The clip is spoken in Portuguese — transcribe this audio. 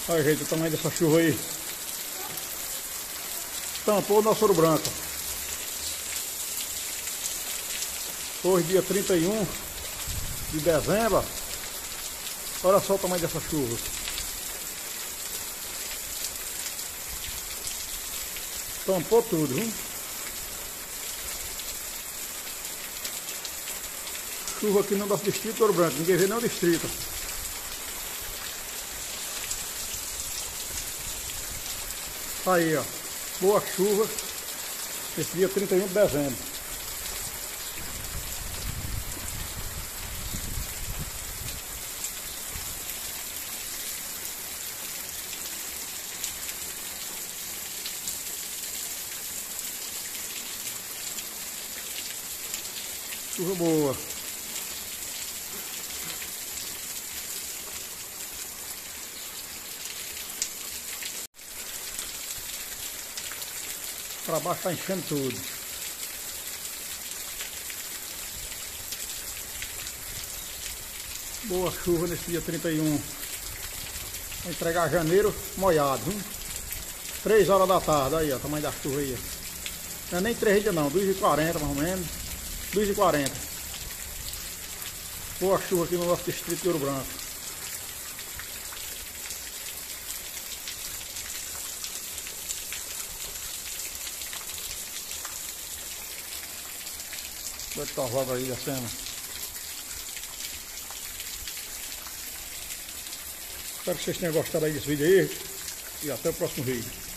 Olha, gente, o tamanho dessa chuva aí. Tampou o nosso Ouro Branco. Hoje, dia 31 de dezembro. Olha só o tamanho dessa chuva. Tampou tudo, viu? Chuva aqui no nosso distrito Ouro Branco. Ninguém vê nem o distrito. Aí, ó. Boa chuva. Esse dia 31 de dezembro. Chuva boa. Para baixo tá enchendo tudo. Boa chuva nesse dia 31. Vai entregar janeiro molhado, viu? 3 horas da tarde, aí ó, o tamanho da chuva aí. Não é nem 3 ainda não, 2h40 mais ou menos. 2h40. Boa chuva aqui no nosso distrito de Ouro Branco. Vai estar roda aí a cena. Espero que vocês tenham gostado aí desse vídeo aí. E até o próximo vídeo.